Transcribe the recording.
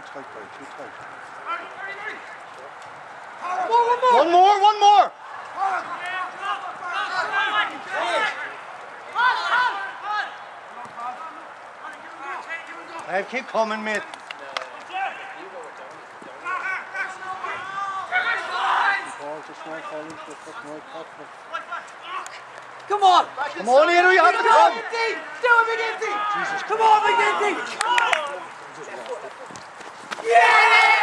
tight, boy, too tight. One more! Hey, keep coming, mate. Come on! Come on, Edo, you have to come! Do it, McGinty! Come on, McGinty! Yeah!